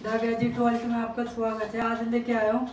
The gadget world में आपका स्वागत है। आज लेके आया हूँ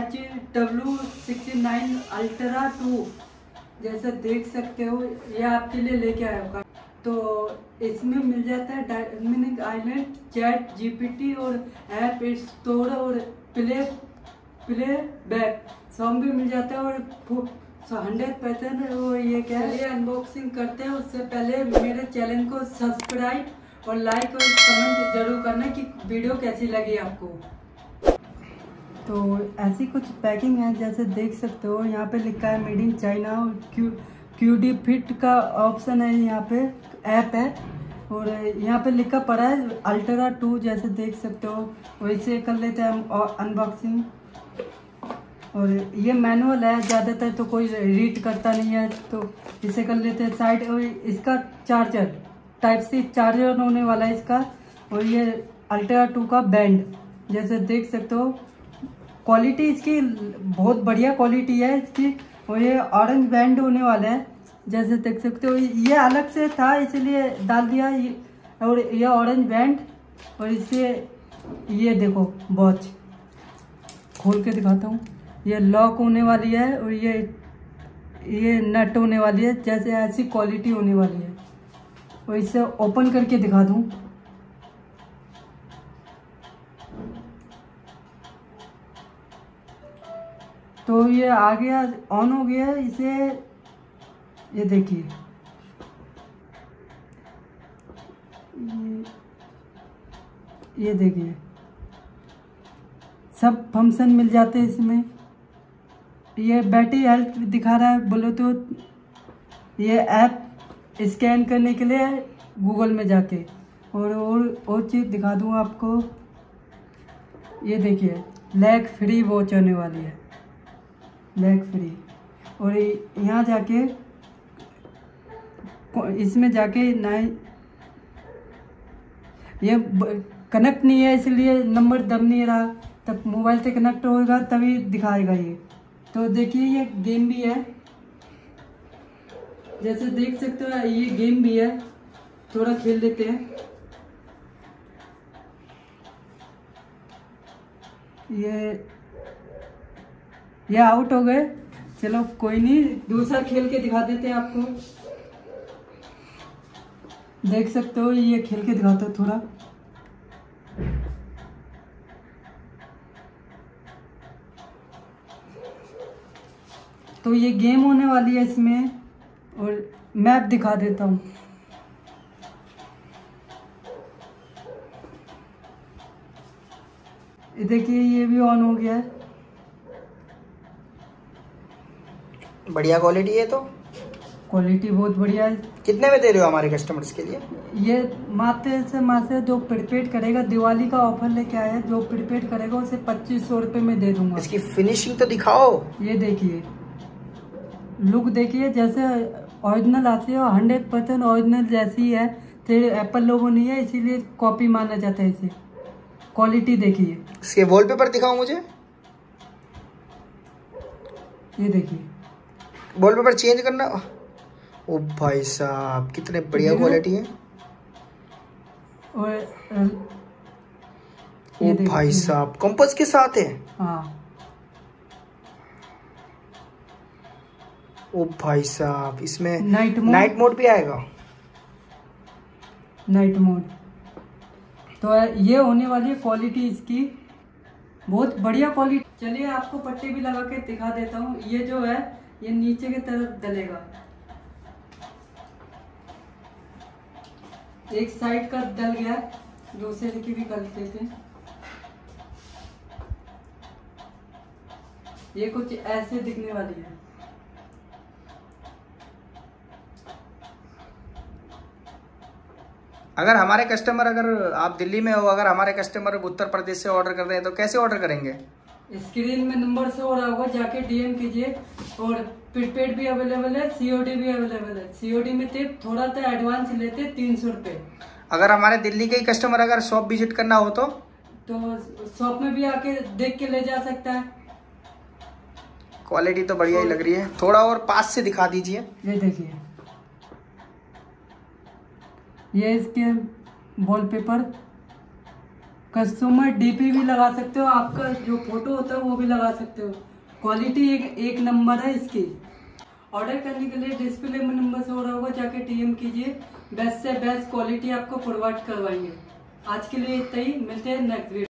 HW69 अल्ट्रा 2। जैसे देख सकते हो ये आपके लिए लेके आया हूँ। तो इसमें मिल जाता है डायनामिक आइलैंड, चैट जीपीटी और ऐप स्टोर और प्ले बैक सॉन्ग भी मिल जाता है और 100% और ये क्या है, ये अनबॉक्सिंग करते हैं। उससे पहले मेरे चैनल को सब्सक्राइब और लाइक और कमेंट जरूर करना कि वीडियो कैसी लगी आपको। तो ऐसी कुछ पैकिंग है, जैसे देख सकते हो यहाँ पे लिखा है मेड इन चाइना और QD फिट का ऑप्शन है, यहाँ पे ऐप है और यहाँ पे लिखा पड़ा है अल्ट्रा 2। जैसे देख सकते हो वैसे कर लेते हैं हम अनबॉक्सिंग। और ये मैनुअल है, ज़्यादातर तो कोई रीड करता नहीं है तो इसे कर लेते हैं साइड। और इसका चार्जर टाइप सी चार्जर होने वाला है इसका। और ये अल्ट्रा 2 का बैंड, जैसे देख सकते हो क्वालिटी इसकी बहुत बढ़िया क्वालिटी है इसकी। और ये ऑरेंज बैंड होने वाला है, जैसे देख सकते हो ये अलग से था इसलिए डाल दिया और ये ऑरेंज बैंड। और इससे ये देखो वॉच खोल के दिखाता हूँ, ये लॉक होने वाली है और ये नट होने वाली है, जैसे ऐसी क्वालिटी होने वाली है। और इसे ओपन करके दिखा दूं तो ये आ गया, ऑन हो गया इसे। ये देखिए ये देखिए सब फंक्शन मिल जाते हैं इसमें। ये बैटरी हेल्थ दिखा रहा है ब्लूटूथ। ये ऐप स्कैन करने के लिए गूगल में जाके और चीज़ दिखा दूँ आपको। ये देखिए लैग फ्री वॉच होने वाली है, लैग फ्री। और यहाँ जाके इसमें जाके ये कनेक्ट नहीं है इसलिए नंबर दब नहीं रहा, तब मोबाइल से कनेक्ट होगा तभी दिखाएगा ये। तो देखिए ये गेम भी है, जैसे देख सकते हो ये गेम भी है, थोड़ा खेल लेते हैं। ये आउट हो गए, चलो कोई नहीं, दूसरा खेल के दिखा देते हैं आपको। देख सकते हो ये खेल के दिखाता हूँ थोड़ा। तो ये गेम होने वाली है इसमें और मैप दिखा देता हूँ। देखिए ये भी ऑन हो गया है, बढ़िया क्वालिटी है। तो क्वालिटी बहुत बढ़िया है। कितने में दे रहे हो हमारे कस्टमर्स के लिए? ये मात्र जो प्रीपेड करेगा, दिवाली का ऑफर लेके आया है, जो प्रीपेड करेगा उसे 2500 रुपये में दे दूंगा। इसकी फिनिशिंग तो दिखाओ। ये देखिए लुक देखिए, जैसे ओरिजिनल आती है 100% ओरिजिनल जैसी है। फिर एप्पल लोगो नहीं है इसीलिए कॉपी माना जाता है इसे। क्वालिटी देखिए, इसके वॉलपेपर दिखाओ मुझे। ये देखिए वॉलपेपर चेंज करना। ओ भाई साहब कितने बढ़िया क्वालिटी है। और ओ भाई साहब कंपास के साथ है। हाँ ओ भाई साहब इसमें नाइट मोड भी आएगा। नाइट मोड तो ये होने वाली है क्वालिटी इसकी, बहुत बढ़िया क्वालिटी। चलिए आपको पट्टी भी लगा के दिखा देता हूँ। ये जो है ये नीचे की तरफ डलेगा, एक साइड का डल गया, दूसरे की भी कर देते हैं। ये कुछ ऐसे दिखने वाली है। अगर हमारे कस्टमर, अगर आप दिल्ली में हो, अगर हमारे कस्टमर उत्तर प्रदेश से ऑर्डर कर रहे हैं तो कैसे ऑर्डर करेंगे? स्क्रीन में नंबर शो हो रहा होगा, जाके डीएम कीजिए। और प्रीपेड भी अवेलेबल है, सीओडी भी अवेलेबल है। सीओडी में थोड़ा सा एडवांस लेते 300 रुपये। अगर हमारे दिल्ली के ही कस्टमर अगर शॉप विजिट करना हो तो शॉप में भी आके देख के ले जा सकता है। क्वालिटी तो बढ़िया ही लग रही है। थोड़ा और पास से दिखा दीजिए। ये देखिए ये इसके वॉलपेपर कस्टमर डीपी भी लगा सकते हो, आपका जो फोटो होता है वो भी लगा सकते हो। क्वालिटी एक नंबर है इसकी। ऑर्डर करने के लिए डिस्प्ले में नंबर शो हो रहा होगा, जाके टीएम कीजिए, बेस्ट से बेस्ट क्वालिटी आपको प्रोवाइड करवाएंगे। आज के लिए इतना ही, मिलते हैं नेक्स्ट वीडियो।